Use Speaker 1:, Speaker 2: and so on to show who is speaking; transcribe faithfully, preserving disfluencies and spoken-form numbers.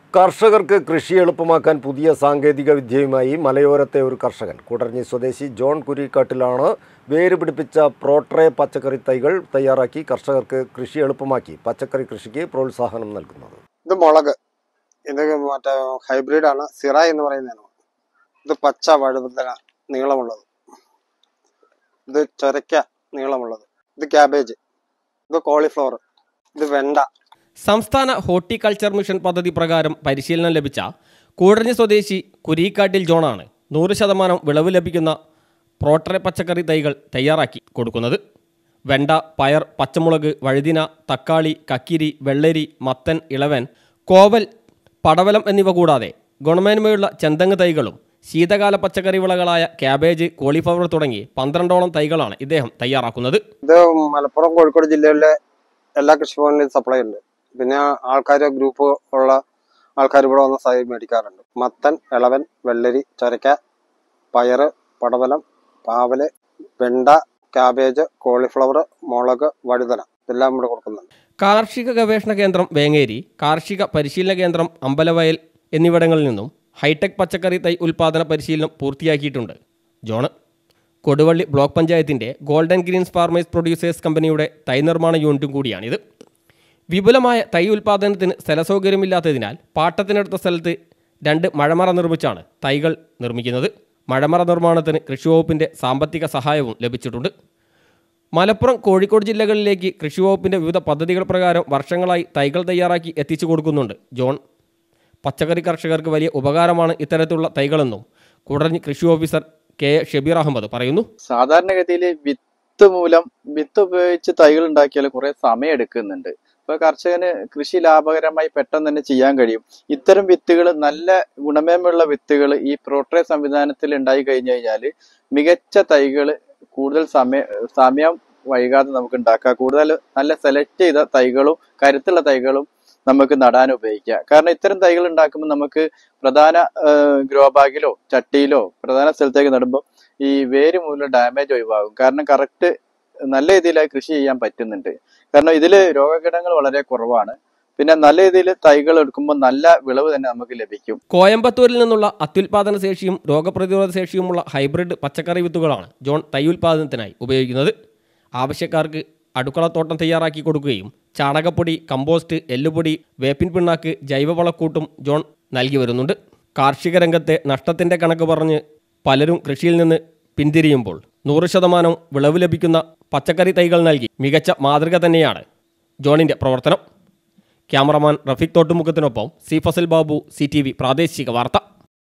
Speaker 1: കർഷകർക്ക് കൃഷി എളുപ്പമാക്കാൻ പുതിയ സാങ്കേതിക വിദ്യയുമായി മലയോരത്തെ ഒരു കർഷകൻ കൂടരഞ്ഞി സ്വദേശി ജോൺ കുരിക്കാട്ടിലാണ് വേര് പിടിപ്പിച്ച പ്രോട്രേ പച്ചക്കറി തൈകൾ തയ്യാറാക്കി കർഷകർക്ക് കൃഷി എളുപ്പമാക്കി പച്ചക്കറി കൃഷിക്ക് പ്രോത്സാഹനം നൽകുന്നത്.
Speaker 2: ഇത് മുളക്, ഇത് മറ്റേ ഹൈബ്രിഡ് ആണ്, സിറ എന്ന് പറയുന്നതാണ്. ഇത് പച്ച വഴുതന നീളമുള്ളത്, ഇത് ചൊരക്ക നീളമുള്ളത്, ഇത് ക്യാബേജ്, ഇത് കോളിഫ്ലവർ, ഇത് വെണ്ട.
Speaker 3: സംസ്ഥാന ഹോർട്ടിക്കൾച്ചർ മിഷൻ പദ്ധതി പ്രകാരം പരിശീലനം ലഭിച്ച കൂടരഞ്ഞി സ്വദേശി കുരിക്കാട്ടിൽ ജോണാണ് നൂറ് ശതമാനം വിളവ് ലഭിക്കുന്ന പ്രോട്രേ പച്ചക്കറി തൈകൾ തയ്യാറാക്കി കൊടുക്കുന്നത്. വെണ്ട, പയർ, പച്ചമുളക്, വഴുതിന, തക്കാളി, കക്കിരി, വെള്ളരി, മത്തൻ, ഇളവൻ, കോവൽ, പടവലം എന്നിവ കൂടാതെ ഗുണമേന്മയുള്ള ചെന്തങ്ങ് തൈകളും ശീതകാല പച്ചക്കറി വിളകളായ ക്യാബേജ്, കോളിഫ്ലവർ തുടങ്ങി പന്ത്രണ്ടോളം തൈകളാണ് ഇദ്ദേഹം തയ്യാറാക്കുന്നത്.
Speaker 2: ഇത് മലപ്പുറം, കോഴിക്കോട് ജില്ലയിലെ എല്ലാ കൃഷിഭവനിലും സപ്ലൈ ഉണ്ട്. പിന്നെ ആൾക്കാർ ഗ്രൂപ്പ് ഉള്ള ആൾക്കാർ ഇവിടെ വന്ന് സൈ മേടിക്കാറുണ്ട്. മത്തൻ, ഇളവൻ, വെള്ളരി, ചൊരക്ക, പയറ്, പടവലം, പാവല്, വെണ്ട, ക്യാബേജ്, കോളിഫ്ലവർ, മുളക്, വഴുതന ഇതെല്ലാം ഇവിടെ കൊടുക്കുന്നുണ്ട്.
Speaker 3: കാർഷിക ഗവേഷണ കേന്ദ്രം വേങ്ങേരി, കാർഷിക പരിശീലന കേന്ദ്രം അമ്പലവയൽ എന്നിവിടങ്ങളിൽ നിന്നും ഹൈടെക് പച്ചക്കറി തൈ ഉൽപ്പാദന പരിശീലനം പൂർത്തിയാക്കിയിട്ടുണ്ട് ജോണ്. കൊടുവള്ളി ബ്ലോക്ക് പഞ്ചായത്തിൻ്റെ ഗോൾഡൻ ഗ്രീൻസ് ഫാർമേഴ്സ് പ്രൊഡ്യൂസേഴ്സ് കമ്പനിയുടെ തൈ നിർമ്മാണ യൂണിറ്റും കൂടിയാണിത്. വിപുലമായ തൈ ഉൽപ്പാദനത്തിന് സ്ഥലസൗകര്യമില്ലാത്തതിനാൽ പാട്ടത്തിനടുത്ത സ്ഥലത്ത് രണ്ട് മഴമറ നിർമ്മിച്ചാണ് തൈകൾ നിർമ്മിക്കുന്നത്. മഴമറ നിർമ്മാണത്തിന് കൃഷിവകുപ്പിൻ്റെ സാമ്പത്തിക സഹായവും ലഭിച്ചിട്ടുണ്ട്. മലപ്പുറം, കോഴിക്കോട് ജില്ലകളിലേക്ക് കൃഷിവകുപ്പിൻ്റെ വിവിധ പദ്ധതികൾ പ്രകാരം വർഷങ്ങളായി തൈകൾ തയ്യാറാക്കി എത്തിച്ചു കൊടുക്കുന്നുണ്ട് ജോൺ. പച്ചക്കറി കർഷകർക്ക് വലിയ ഉപകാരമാണ് ഇത്തരത്തിലുള്ള തൈകളെന്നും കൂടരഞ്ഞി കൃഷി ഓഫീസർ കെ ഷബീർ അഹമ്മദ് പറയുന്നു.
Speaker 4: സാധാരണഗതിയിൽ വിത്ത് മൂലം വിത്ത് ഉപയോഗിച്ച് തൈകൾ ഉണ്ടാക്കിയാൽ കുറെ സമയം എടുക്കുന്നുണ്ട്. ഇപ്പൊ കർഷകന് കൃഷി ലാഭകരമായി പെട്ടെന്ന് തന്നെ ചെയ്യാൻ കഴിയും. ഇത്തരം വിത്തുകൾ, നല്ല ഗുണമേന്മയുള്ള വിത്തുകൾ ഈ പ്രോട്രേ സംവിധാനത്തിൽ ഉണ്ടായി കഴിഞ്ഞു കഴിഞ്ഞാൽ മികച്ച തൈകൾ കൂടുതൽ സമയം സമയം വൈകാതെ നമുക്ക് ഉണ്ടാക്കാം. കൂടുതൽ നല്ല സെലക്ട് ചെയ്ത തൈകളും കരുത്തുള്ള തൈകളും നമുക്ക് നടാൻ ഉപയോഗിക്കാം. കാരണം ഇത്തരം തൈകൾ ഉണ്ടാക്കുമ്പോൾ നമുക്ക് പ്രധാന ഗ്രോ ബാഗിലോ ചട്ടിയിലോ പ്രധാന സ്ഥലത്തേക്ക് നടുമ്പോൾ ഈ വേര് മൂലം ഡാമേജ് ഒഴിവാകും. കാരണം കറക്റ്റ് നല്ല രീതിയിലായി കൃഷി ചെയ്യാൻ പറ്റുന്നുണ്ട്. കാരണം ഇതിൽ രോഗകീടങ്ങൾ വളരെ കുറവാണ്. പിന്നെ നല്ല രീതിയിൽ തൈകൾ എടുക്കുമ്പോൾ നല്ല വിളവ് തന്നെ നമുക്ക് ലഭിക്കും.
Speaker 3: കോയമ്പത്തൂരിൽ നിന്നുള്ള അത്യുൽപാദന ശേഷിയും രോഗപ്രതിരോധ ശേഷിയുമുള്ള ഹൈബ്രിഡ് പച്ചക്കറി വിത്തുകളാണ് ജോൺ തൈ ഉൽപാദനത്തിനായി ഉപയോഗിക്കുന്നത്. ആവശ്യക്കാർക്ക് അടുക്കളത്തോട്ടം തയ്യാറാക്കി കൊടുക്കുകയും ചാണകപ്പൊടി, കമ്പോസ്റ്റ്, എല്ലുപൊടി, വേപ്പിൻ പിണ്ണാക്ക്, ജൈവവളക്കൂട്ടും ജോൺ നൽകി വരുന്നുണ്ട്. കാർഷിക രംഗത്തെ നഷ്ടത്തിൻ്റെ കണക്ക് പറഞ്ഞ് പലരും കൃഷിയിൽ നിന്ന് പിന്തിരിയുമ്പോൾ നൂറ് ശതമാനം വിളവ് ലഭിക്കുന്ന പച്ചക്കറി തൈകൾ നൽകി മികച്ച മാതൃക തന്നെയാണ് ജോണിൻ്റെ പ്രവർത്തനം. ക്യാമറമാൻ റഫീഖ് തോട്ടുമുഖത്തിനൊപ്പം C Fasal Babu, C T V പ്രാദേശിക വാർത്ത.